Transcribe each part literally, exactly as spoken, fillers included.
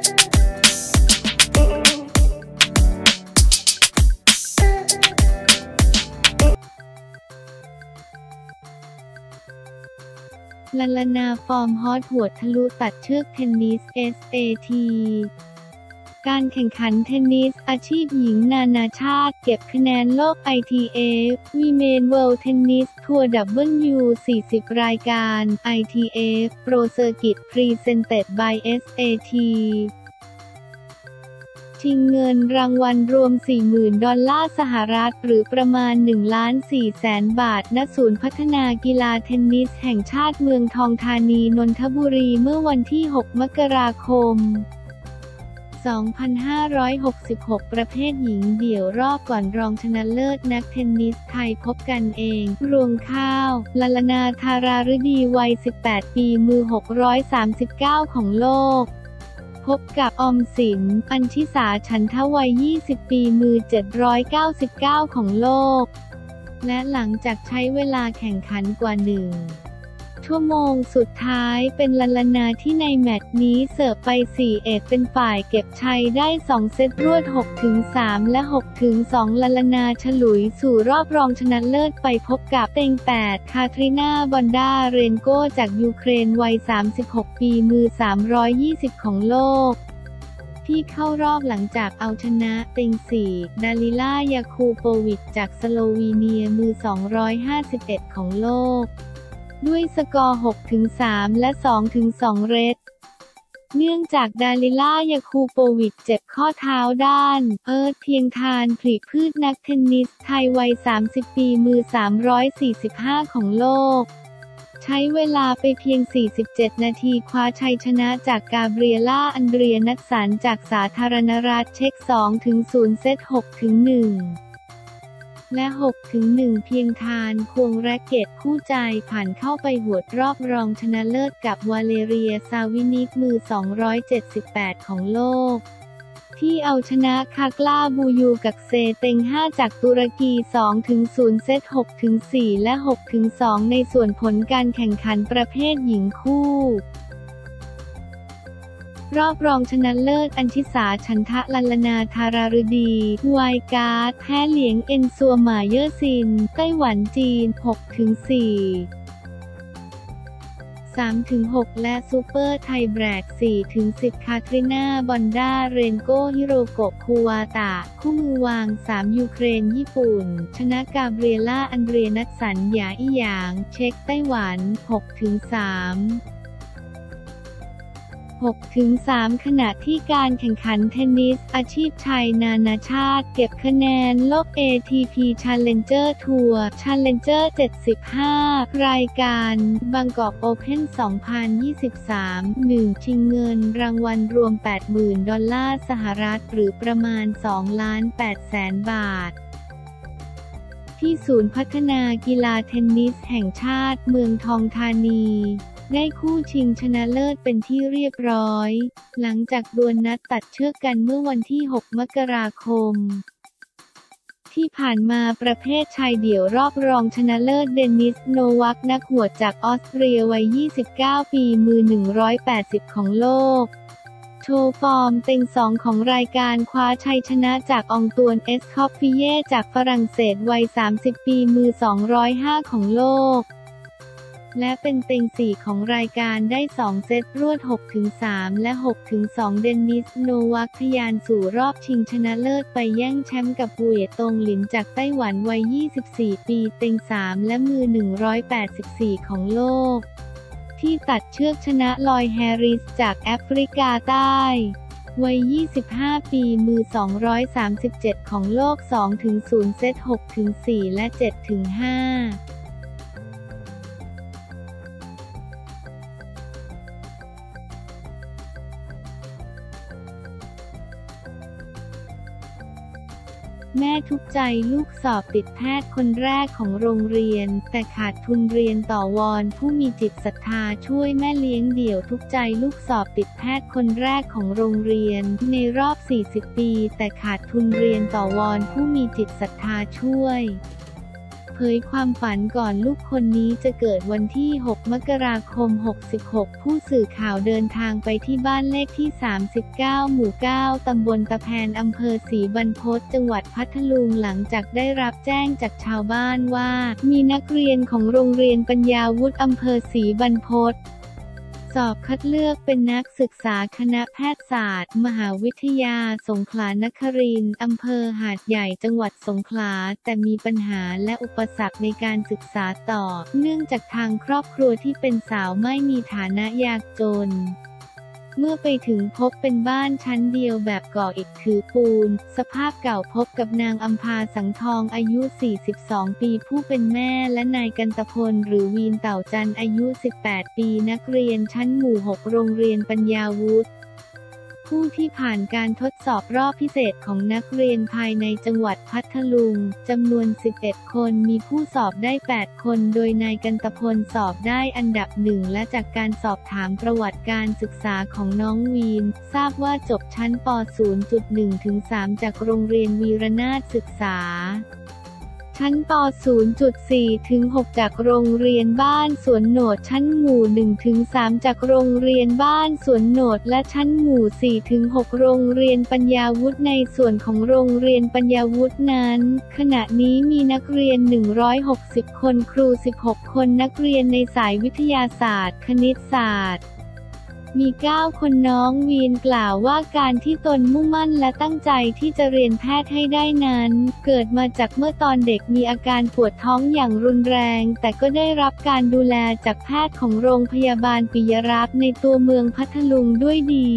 ลาลานาฟอร์มฮอตหัวทะลุตัดเชือกเทนนิส เอส เอ ที การแข่งขันเทนนิสอาชีพหญิงนานาชาติเก็บคะแนนโลก ไอ ที เอฟ Women World Tennis Tour ดับเบิลยู สี่สิบ รายการ ไอ ที เอฟ Pro Circuit Presented by เอส เอ ที ชิงเงินรางวัลรวม สี่หมื่น ดอลลาร์สหรัฐหรือประมาณ หนึ่งล้านสี่แสน บาท ณ ศูนย์พัฒนากีฬาเทนนิสแห่งชาติเมืองทองธานีนนทบุรีเมื่อวันที่ หก มกราคม สองพันห้าร้อยหกสิบหก ประเภทหญิงเดี่ยวรอบก่อนรองชนะเลิศนักเทนนิสไทยพบกันเองรวงข้าวลาลานาธาราฤดีวัย สิบแปด ปีมือ หกร้อยสามสิบเก้า ของโลกพบกับออมสิน อัญชิสา ฉันทวัย ยี่สิบ ปีมือ เจ็ดร้อยเก้าสิบเก้า ของโลกและหลังจากใช้เวลาแข่งขันกว่าหนึ่งชั่วโมงสุดท้ายเป็นลาลานาที่ในแมตช์นี้เสิร์ฟไป สี่ เอ็ด เป็นฝ่ายเก็บชัยได้ สอง เซตรวด หกถึงสาม และ หกถึงสอง ลาลานาฉลุยสู่รอบรองชนะเลิศไปพบกับเต็ง แปด คาทรินา บอนดา เรนโกจากยูเครนวัย สามสิบหก ปีมือ สามร้อยยี่สิบ ของโลกที่เข้ารอบหลังจากเอาชนะเต็ง สี่ ดาลิล่า ยาคูโปวิชจากสโลวีเนียมือ สองร้อยห้าสิบเอ็ด ของโลกด้วยสกอร์ หกถึงสาม และ สองถึงสอง เรทเนื่องจากดาลิล่า ยาคูโปวิชเจ็บข้อเท้าด้านเอิร์ธเพียงทานผลิพืชนักเทนนิสไทยวัย สามสิบ ปีมือ สามร้อยสี่สิบห้า ของโลกใช้เวลาไปเพียง สี่สิบเจ็ด นาทีคว้าชัยชนะจากกาเบรียล่า อันเดรียนัสสันจากสาธารณรัฐเช็ก สองถึงศูนย์ เซต หกถึงหนึ่งและ หกถึงหนึ่ง เพียงทานควงแร็กเก็ตคู่ใจผ่านเข้าไปหวดรอบรองชนะเลิศกับวาเลเรีย ซาวินิกมือ สองร้อยเจ็ดสิบแปด ของโลกที่เอาชนะคากลาบูยูกักเซเต็ง ห้า จากตุรกี สองถึงศูนย์ เซต หกถึงสี่ และ หกถึงสอง ในส่วนผลการแข่งขันประเภทหญิงคู่รอบรองชนะเลิศอัญชิสา ฉันทะ ลาลานาธาราฤดีไวการ์ดแพ้เหลียงเอ็นซัวหม่าเย่อซินไต้หวันจีน หกถึงสี่ สามถึงหก และซูเปอร์ไทแบรก สี่ถึงสิบ คาทรินา บอนดา เรนโก ฮิโรโกะ คูวาตะคู่มือวาง สาม ยูเครนญี่ปุ่นชนะกาเบรียล่า อันเดรียนัสสัน หยาอี้หยางเช็กไต้หวัน หกถึงสาม หกถึงสาม ขณะที่การแข่งขันเทนนิสอาชีพชายนานาชาติเก็บคะแนนโลก เอ ที พี Challenger Tour Challenger เจ็ดสิบห้า รายการบางกอกโอเพ่น สองพันยี่สิบสาม หนึ่ง ชิงเงินรางวัลรวม แปดหมื่น ดอลลาร์สหรัฐหรือประมาณ สองล้านแปดแสน บาทที่ศูนย์พัฒนากีฬาเทนนิสแห่งชาติเมืองทองธานีได้คู่ชิงชนะเลิศเป็นที่เรียบร้อยหลังจากดวลนัดตัดเชือกกันเมื่อวันที่ หก มกราคมที่ผ่านมาประเภทชายเดี่ยวรอบรองชนะเลิศเดนิส โนวัคนักหวดจากออสเตรียวัย ยี่สิบเก้า ปีมือ หนึ่งร้อยแปดสิบ ของโลกโชว์ฟอร์มเต็งสองของรายการคว้าชัยชนะจากอองตวน เอสคอฟฟิเย่จากฝรั่งเศสวัย สามสิบ ปีมือ สองร้อยห้า ของโลกและเป็นเต็ง สี่ ของรายการได้ สอง เซตรวด หกถึงสาม และ หกถึงสอง เดนิส โนวัคทะยานสู่รอบชิงชนะเลิศไปแย่งแชมป์กับเว่ยตงหลินจากไต้หวันวัย ยี่สิบสี่ ปีเต็ง สาม และมือ หนึ่งร้อยแปดสิบสี่ ของโลกที่ตัดเชือกชนะลอยแฮริสจากแอฟริกาใต้วัย ยี่สิบห้า ปีมือ สองร้อยสามสิบเจ็ด ของโลก สองถึงศูนย์ เซต หกถึงสี่ และ เจ็ดถึงห้าแม่ทุกข์ใจลูกสอบติดแพทย์คนแรกของโรงเรียนแต่ขาดทุนเรียนต่อวอนผู้มีจิตศรัทธาช่วยแม่เลี้ยงเดี่ยวทุกข์ใจลูกสอบติดแพทย์คนแรกของโรงเรียนในรอบ สี่สิบ ปีแต่ขาดทุนเรียนต่อวอนผู้มีจิตศรัทธาช่วยเผยความฝันก่อนลูกคนนี้จะเกิดวันที่ หก มกราคม หกสิบหก ผู้สื่อข่าวเดินทางไปที่บ้านเลขที่ สามสิบเก้า หมู่ เก้า ตำบลตะแพนอำเภอศรีบรรพต จังหวัดพัทลุงหลังจากได้รับแจ้งจากชาวบ้านว่ามีนักเรียนของโรงเรียนปัญญาวุฒิอำเภอศรีบรรพตสอบคัดเลือกเป็นนักศึกษาคณะแพทยศาสตร์มหาวิทยาสงขลานครินทร์อำเภอหาดใหญ่จังหวัดสงขลาแต่มีปัญหาและอุปสรรคในการศึกษาต่อเนื่องจากทางครอบครัวที่เป็นสาวไม่มีฐานะยากจนเมื่อไปถึงพบเป็นบ้านชั้นเดียวแบบก่ออิฐถือปูนสภาพเก่าพบกับนางอำภาสังทองอายุ สี่สิบสอง ปีผู้เป็นแม่และนายกันตพลหรือวีนเต่าจันทร์อายุ สิบแปด ปีนักเรียนชั้นหมู่ หก โรงเรียนปัญญาวุฒิผู้ที่ผ่านการทดสอบรอบพิเศษของนักเรียนภายในจังหวัดพัทลุงจำนวน สิบเอ็ด คนมีผู้สอบได้ แปด คนโดยนายกันตพลสอบได้อันดับหนึ่งและจากการสอบถามประวัติการศึกษาของน้องวีนทราบว่าจบชั้นป ศูนย์จุดหนึ่ง ถึง สาม จากโรงเรียนวีรนาถศึกษาชั้นป ศูนย์จุดสี่ ถึง หก จากโรงเรียนบ้านสวนโหนดชั้นหมู่ หนึ่ง ถึง สาม จากโรงเรียนบ้านสวนโหนดและชั้นหมู่ สี่ ถึง หก โรงเรียนปัญญาวุฒิในส่วนของโรงเรียนปัญญาวุฒินั้นขณะนี้มีนักเรียน หนึ่งร้อยหกสิบ คนครู สิบหก คนนักเรียนในสายวิทยาศาสตร์คณิตศาสตร์มี เก้า คนน้องวีนกล่าวว่าการที่ตนมุ่งมั่นและตั้งใจที่จะเรียนแพทย์ให้ได้นั้นเกิดมาจากเมื่อตอนเด็กมีอาการปวดท้องอย่างรุนแรงแต่ก็ได้รับการดูแลจากแพทย์ของโรงพยาบาลปิยรัตน์ในตัวเมืองพัทลุงด้วยดี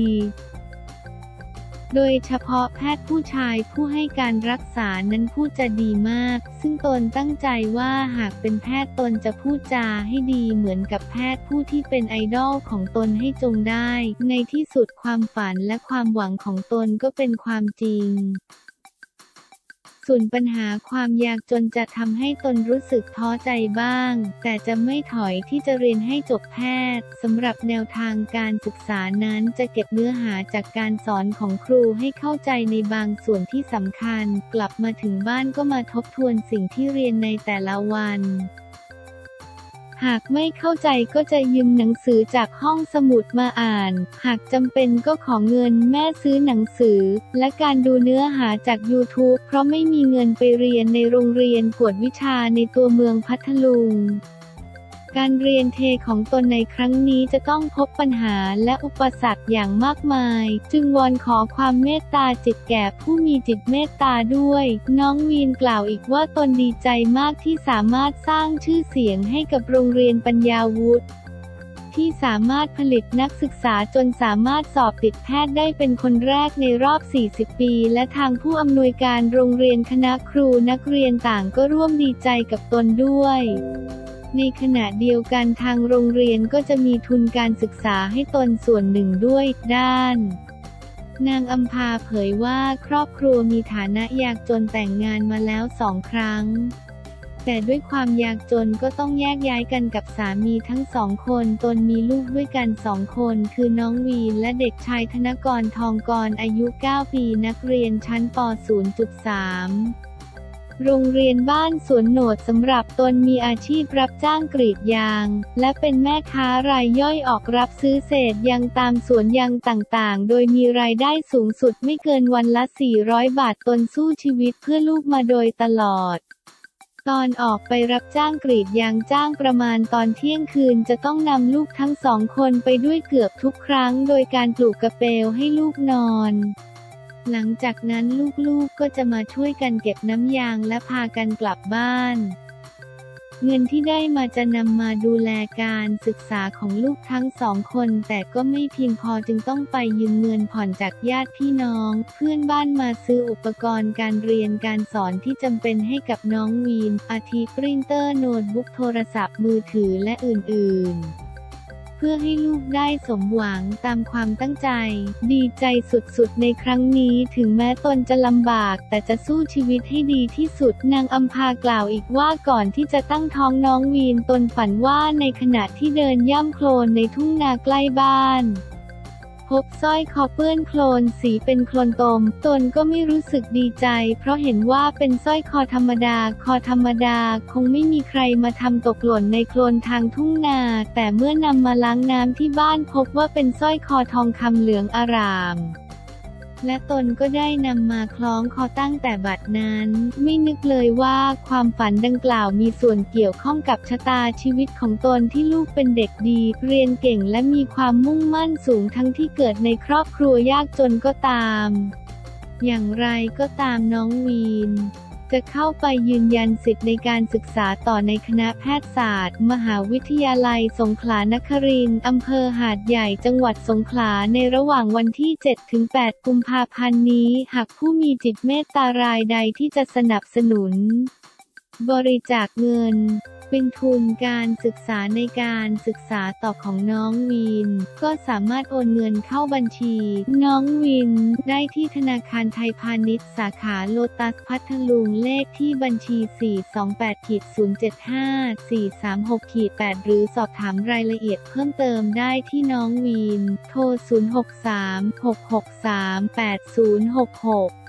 โดยเฉพาะแพทย์ผู้ชายผู้ให้การรักษานั้นพูดจาดีมากซึ่งตนตั้งใจว่าหากเป็นแพทย์ตนจะพูดจาให้ดีเหมือนกับแพทย์ผู้ที่เป็นไอดอลของตนให้จงได้ในที่สุดความฝันและความหวังของตนก็เป็นความจริงส่วนปัญหาความยากจนจะทำให้ตนรู้สึกท้อใจบ้างแต่จะไม่ถอยที่จะเรียนให้จบแพทย์สำหรับแนวทางการศึกษานั้นจะเก็บเนื้อหาจากการสอนของครูให้เข้าใจในบางส่วนที่สำคัญกลับมาถึงบ้านก็มาทบทวนสิ่งที่เรียนในแต่ละวันหากไม่เข้าใจก็จะยืมหนังสือจากห้องสมุดมาอ่านหากจำเป็นก็ขอเงินแม่ซื้อหนังสือและการดูเนื้อหาจาก ยูทูบ เพราะไม่มีเงินไปเรียนในโรงเรียนกวดวิชาในตัวเมืองพัทลุงการเรียนเทของตนในครั้งนี้จะต้องพบปัญหาและอุปสรรคอย่างมากมายจึงวอนขอความเมตตาจิตแก่ผู้มีจิตเมตตาด้วยน้องวีนกล่าวอีกว่าตนดีใจมากที่สามารถสร้างชื่อเสียงให้กับโรงเรียนปัญญาวุฒิที่สามารถผลิตนักศึกษาจนสามารถสอบติดแพทย์ได้เป็นคนแรกในรอบ สี่สิบ ปีและทางผู้อำนวยการโรงเรียนคณะครูนักเรียนต่างก็ร่วมดีใจกับตนด้วยในขณะเดียวกันทางโรงเรียนก็จะมีทุนการศึกษาให้ตนส่วนหนึ่งด้วยด้านนางอำภาเผยว่าครอบครัวมีฐานะยากจนแต่งงานมาแล้วสองครั้งแต่ด้วยความยากจนก็ต้องแยกย้ายกันกับสามีทั้งสองคนตนมีลูกด้วยกันสองคนคือน้องวีนและเด็กชายธนกรทองกรอายุเก้าปีนักเรียนชั้นป ศูนย์จุดสามโรงเรียนบ้านสวนโหนดสำหรับตนมีอาชีพรับจ้างกรีดยางและเป็นแม่ค้ารายย่อยออกรับซื้อเศษยางตามสวนยางต่างๆโดยมีรายได้สูงสุดไม่เกินวันละสี่ร้อยบาทตนสู้ชีวิตเพื่อลูกมาโดยตลอดตอนออกไปรับจ้างกรีดยางจ้างประมาณตอนเที่ยงคืนจะต้องนำลูกทั้งสองคนไปด้วยเกือบทุกครั้งโดยการปลูกกระเปลให้ลูกนอนหลังจากนั้นลูกๆ ก็จะมาช่วยกันเก็บน้ำยางและพากันกลับบ้านเงินที่ได้มาจะนำมาดูแลการศึกษาของลูกทั้งสองคนแต่ก็ไม่เพียงพอจึงต้องไปยืมเงินผ่อนจากญาติพี่น้องเพื่อนบ้านมาซื้ออุปกรณ์การเรียนการสอนที่จำเป็นให้กับน้องวีนอาทิปรินเตอร์โน้ตบุ๊กโทรศัพท์มือถือและอื่นๆเพื่อให้ลูกได้สมหวังตามความตั้งใจดีใจสุดๆในครั้งนี้ถึงแม้ตนจะลำบากแต่จะสู้ชีวิตให้ดีที่สุดนางอำภากล่าวอีกว่าก่อนที่จะตั้งท้องน้องวีนตนฝันว่าในขณะที่เดินย่ำโคลนในทุ่งนาใกล้บ้านพบสร้อยคอเปื้อนโคลนสีเป็นโคลนตมตนก็ไม่รู้สึกดีใจเพราะเห็นว่าเป็นสร้อยคอธรรมดาคอธรรมดาคงไม่มีใครมาทำตกหล่นในโคลนทางทุ่งนาแต่เมื่อนำมาล้างน้ำที่บ้านพบว่าเป็นสร้อยคอทองคำเหลืองอร่ามและตนก็ได้นำมาคล้องคอตั้งแต่บัดนั้นไม่นึกเลยว่าความฝันดังกล่าวมีส่วนเกี่ยวข้องกับชะตาชีวิตของตนที่ลูกเป็นเด็กดีเรียนเก่งและมีความมุ่งมั่นสูงทั้งที่เกิดในครอบครัวยากจนก็ตามอย่างไรก็ตามน้องวีนจะเข้าไปยืนยันสิทธิ์ในการศึกษาต่อในคณะแพทยศาสตร์มหาวิทยาลัยสงขลานครินทร์อำเภอหาดใหญ่จังหวัดสงขลาในระหว่างวันที่ เจ็ดถึงแปด กุมภาพันธ์นี้หากผู้มีจิตเมตตารายใดที่จะสนับสนุนบริจาคเงินเป็นทุนการศึกษาในการศึกษาต่อของน้องวินก็สามารถโอนเงินเข้าบัญชีน้องวินได้ที่ธนาคารไทยพาณิชย์สาขาโลตัสพัทลุงเลขที่บัญชี สี่ สอง แปด ศูนย์ เจ็ด ห้า สี่ สาม หก แปด หรือสอบถามรายละเอียดเพิ่มเติมได้ที่น้องวินโทร ศูนย์ หก สาม หก หก สาม แปด ศูนย์ หก หก